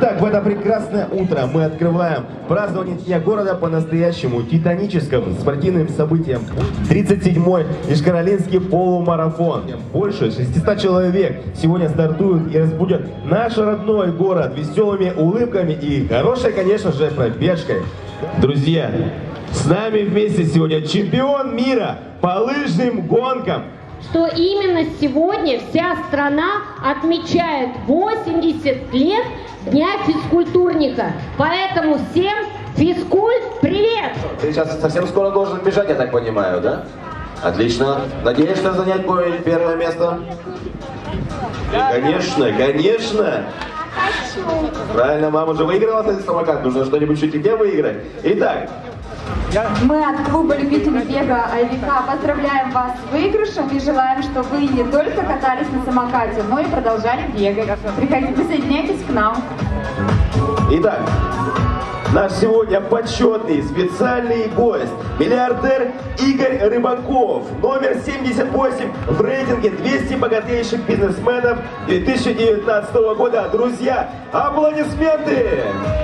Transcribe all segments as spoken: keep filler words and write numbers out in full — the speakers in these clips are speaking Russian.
Итак, в это прекрасное утро мы открываем празднование Дня города по-настоящему титаническим спортивным событием. тридцать седьмой Ижкаралинский полумарафон. Больше шестисот человек сегодня стартуют и разбудят наш родной город веселыми улыбками и хорошей, конечно же, пробежкой. Друзья, с нами вместе сегодня чемпион мира по лыжным гонкам. Что именно сегодня вся страна отмечает восемьдесят лет Дня физкультурника. Поэтому всем физкульт, привет! Ты сейчас совсем скоро должен бежать, я так понимаю, да? Отлично. Надеешься занять первое место? Конечно, конечно. Правильно, мама уже выиграла этот самокат. Нужно что-нибудь чуть тебе выиграть. Итак. Мы от клуба любителей бега Айвика поздравляем вас с выигрышем и желаем, чтобы вы не только катались на самокате, но и продолжали бегать. Приходите, присоединяйтесь к нам. Итак, наш сегодня почетный специальный гость, миллиардер Игорь Рыбаков, номер семьдесят восемь в рейтинге двухсот богатейших бизнесменов две тысячи девятнадцатого года. Друзья, аплодисменты!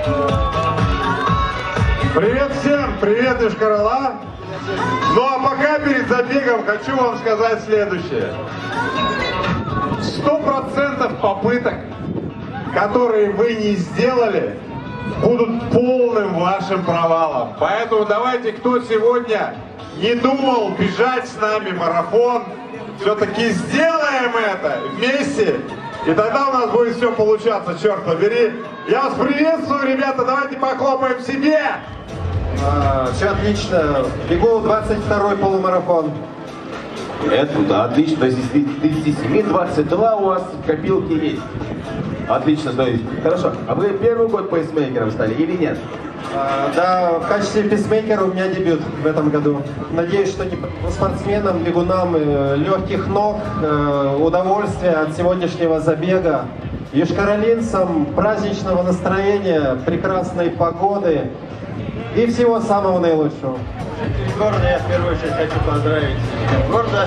Привет всем! Привет, Ижкарала! Ну а пока перед забегом хочу вам сказать следующее. Сто процентов попыток, которые вы не сделали, будут полным вашим провалом. Поэтому давайте, кто сегодня не думал бежать с нами марафон, все-таки сделаем это вместе. И тогда у нас будет все получаться, черт побери. Я вас приветствую, ребята, давайте похлопаем себе. А, все отлично. Бегу двадцать второй полумарафон. Это да, отлично. То есть из тридцати семи двадцать два у вас копилки есть. Отлично, то есть. Хорошо. А вы первый год пейсмейкером стали или нет? А, да, в качестве пейсмейкера у меня дебют в этом году. Надеюсь, что не спортсменам, бегунам легких ног, удовольствия от сегодняшнего забега. Ижкаралинцам праздничного настроения, прекрасной погоды и всего самого наилучшего. Города я в первую очередь хочу поздравить города.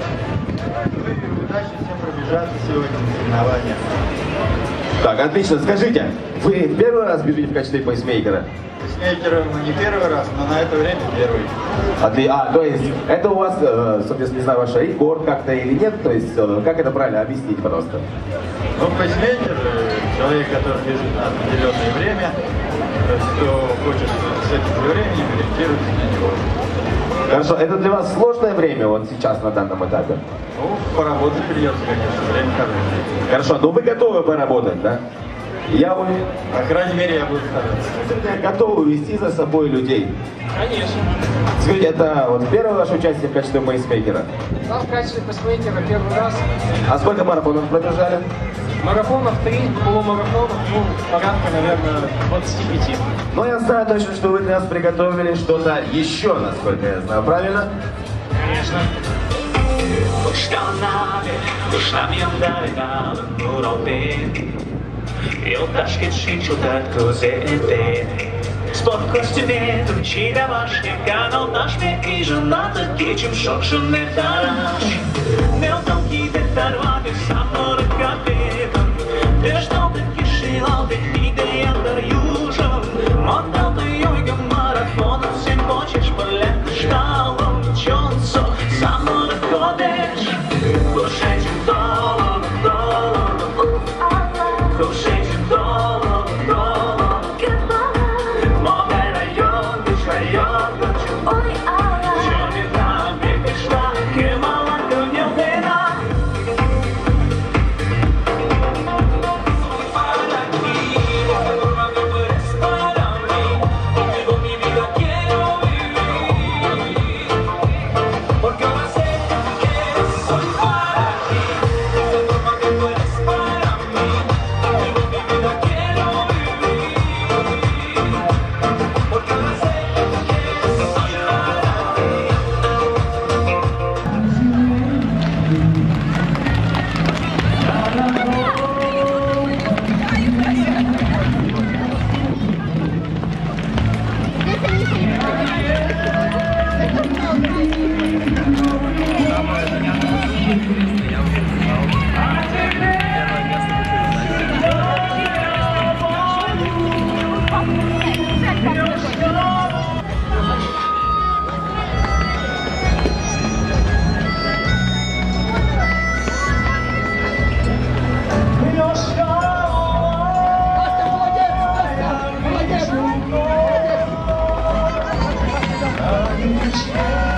Удачи всем пробежаться сегодня на соревнованиях. Так, отлично. Скажите, вы первый раз бежите в качестве пейсмейкера? Пейсмейкером не первый раз, но на это время первый. А, ты, а, то есть, это у вас, соответственно, не знаю, ваш рекорд как-то или нет? То есть, как это правильно объяснить просто? Ну, пейсмейкер, человек, который бежит на определенное время, кто хочет с этим же временем ориентируется на него. Хорошо, это для вас сложное время вот сейчас на данном этапе? Ну, поработать придется, конечно, время хорошее. Хорошо, но вы готовы поработать, да? Я уверен. По крайней мере, я буду стараться. Готовы вести за собой людей? Конечно. Скажите, это вот первое ваше участие в качестве пейсмейкера? Да, в качестве пейсмейкера первый раз. А сколько марафонов пробежали? Марафонов три, полумарафонов, ну, порядка, наверное, двадцати пяти. Но я знаю точно, что вы для нас приготовили что-то еще, насколько я знаю, правильно? Конечно. Спорт костюме, чи домашній канал наш і жонатих дічим шокшений тараш. Не отомки детарвати саморик капітан. Ти ж там таки шилал, ти ніде я даю. Мотал ти йойгам марафоном, всім хочеш поляк шталом. Чонсо, саморик ходиш. Кушечі долом, долом. Кушечі долом, долом. не качай.